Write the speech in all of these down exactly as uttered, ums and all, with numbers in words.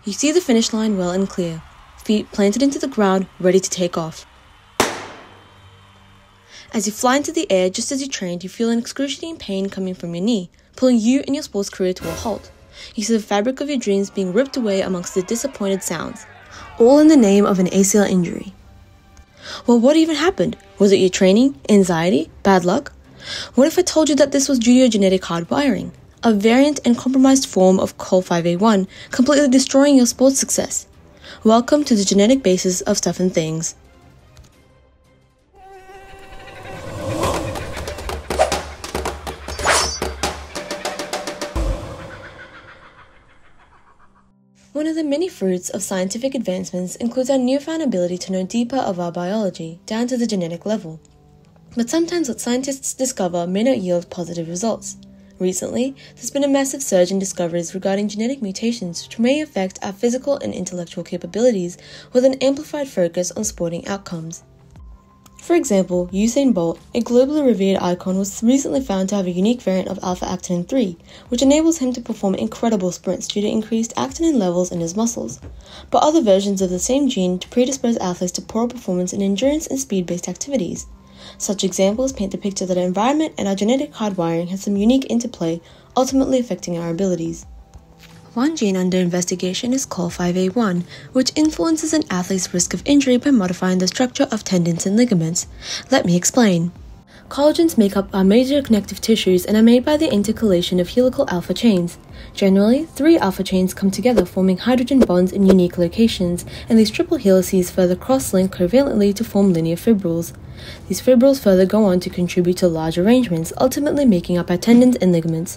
You see the finish line well and clear, feet planted into the ground, ready to take off. As you fly into the air just as you trained, you feel an excruciating pain coming from your knee, pulling you and your sports career to a halt. You see the fabric of your dreams being ripped away amongst the disappointed sounds, all in the name of an A C L injury. Well, what even happened? Was it your training, anxiety, bad luck? What if I told you that this was due to your genetic hardwiring, a variant and compromised form of C O L five A one, completely destroying your sports success? Welcome to the genetic basis of stuff and things. One of the many fruits of scientific advancements includes our newfound ability to know deeper of our biology, down to the genetic level. But sometimes what scientists discover may not yield positive results. Recently, there's been a massive surge in discoveries regarding genetic mutations which may affect our physical and intellectual capabilities with an amplified focus on sporting outcomes. For example, Usain Bolt, a globally revered icon, was recently found to have a unique variant of alpha-actinin three, which enables him to perform incredible sprints due to increased actinin levels in his muscles. But other versions of the same gene to predispose athletes to poor performance in endurance and speed-based activities. Such examples paint the picture that our environment and our genetic hardwiring has some unique interplay, ultimately affecting our abilities. One gene under investigation is C O L five A one, which influences an athlete's risk of injury by modifying the structure of tendons and ligaments. Let me explain. Collagens make up our major connective tissues and are made by the intercalation of helical alpha chains. Generally, three alpha chains come together forming hydrogen bonds in unique locations, and these triple helices further cross-link covalently to form linear fibrils. These fibrils further go on to contribute to large arrangements, ultimately making up our tendons and ligaments.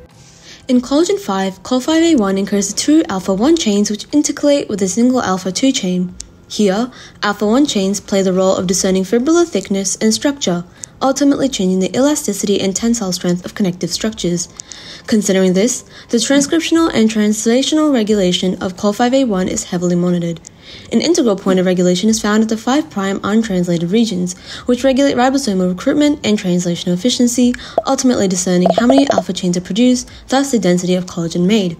In collagen five, C O L five A one encodes two alpha one chains which intercalate with a single alpha two chain. Here, alpha one chains play the role of discerning fibrillar thickness and structure, ultimately changing the elasticity and tensile strength of connective structures. Considering this, the transcriptional and translational regulation of C O L five A one is heavily monitored. An integral point of regulation is found at the five prime untranslated regions, which regulate ribosomal recruitment and translational efficiency, ultimately discerning how many alpha chains are produced, thus the density of collagen made.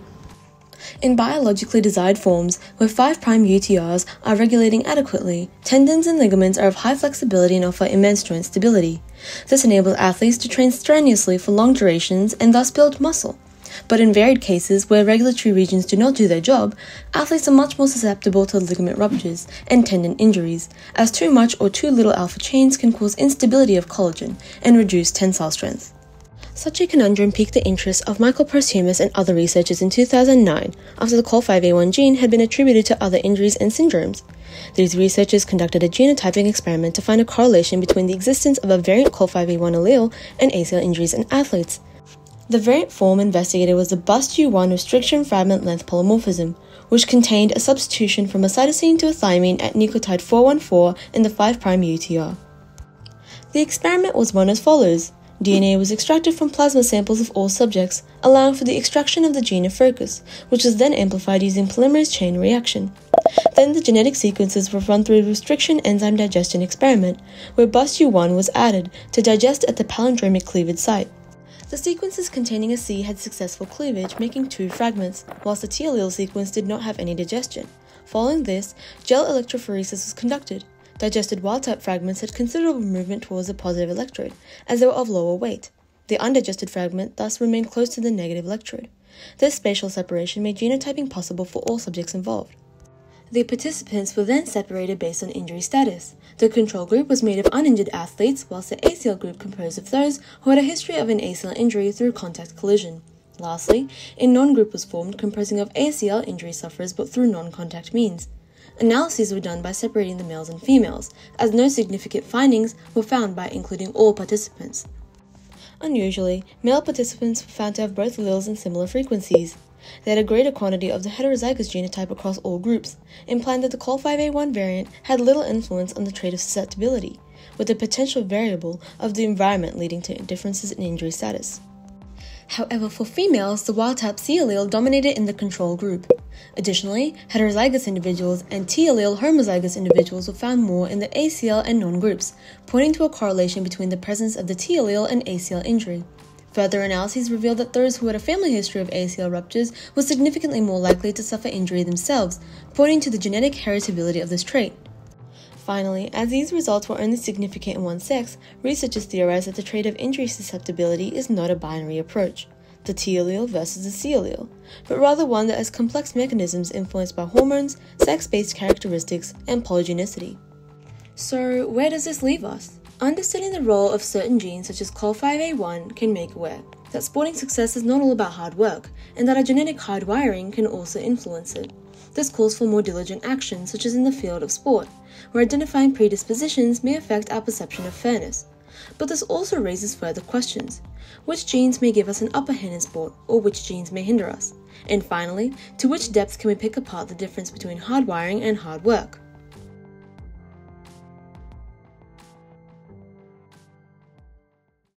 In biologically desired forms, where five prime U T Rs are regulating adequately, tendons and ligaments are of high flexibility and offer immense joint stability. This enables athletes to train strenuously for long durations and thus build muscle. But in varied cases where regulatory regions do not do their job, athletes are much more susceptible to ligament ruptures and tendon injuries, as too much or too little alpha chains can cause instability of collagen and reduce tensile strength. Such a conundrum piqued the interest of Michael Posthumus and other researchers in two thousand nine, after the C O L five A one gene had been attributed to other injuries and syndromes. These researchers conducted a genotyping experiment to find a correlation between the existence of a variant C O L five A one allele and A C L injuries in athletes. The variant form investigated was the B U S T U one restriction fragment length polymorphism, which contained a substitution from a cytosine to a thymine at nucleotide four one four in the five prime U T R. The experiment was run as follows. D N A was extracted from plasma samples of all subjects, allowing for the extraction of the gene of focus, which was then amplified using polymerase chain reaction. Then the genetic sequences were run through a restriction enzyme digestion experiment, where B U S T U one was added to digest at the palindromic cleavage site. The sequences containing a C had successful cleavage, making two fragments, whilst the T allele sequence did not have any digestion. Following this, gel electrophoresis was conducted. Digested wild-type fragments had considerable movement towards the positive electrode, as they were of lower weight. The undigested fragment thus remained close to the negative electrode. This spatial separation made genotyping possible for all subjects involved. The participants were then separated based on injury status. The control group was made of uninjured athletes, whilst the A C L group composed of those who had a history of an A C L injury through contact collision. Lastly, a non-group was formed composing of A C L injury sufferers but through non-contact means. Analyses were done by separating the males and females, as no significant findings were found by including all participants. Unusually, male participants were found to have both alleles in similar frequencies. They had a greater quantity of the heterozygous genotype across all groups, implying that the C O L five A one variant had little influence on the trait of susceptibility, with the potential variable of the environment leading to differences in injury status. However, for females, the wild-type C allele dominated in the control group. Additionally, heterozygous individuals and T allele homozygous individuals were found more in the A C L and non-groups, pointing to a correlation between the presence of the T allele and A C L injury. Further analyses revealed that those who had a family history of A C L ruptures were significantly more likely to suffer injury themselves, pointing to the genetic heritability of this trait. Finally, as these results were only significant in one sex, researchers theorized that the trait of injury susceptibility is not a binary approach, the T allele versus the C allele, but rather one that has complex mechanisms influenced by hormones, sex-based characteristics, and polygenicity. So, where does this leave us? Understanding the role of certain genes such as C O L five A one can make aware that sporting success is not all about hard work, and that our genetic hardwiring can also influence it. This calls for more diligent action, such as in the field of sport, where identifying predispositions may affect our perception of fairness. But this also raises further questions. Which genes may give us an upper hand in sport, or which genes may hinder us? And finally, to which depth can we pick apart the difference between hardwiring and hard work?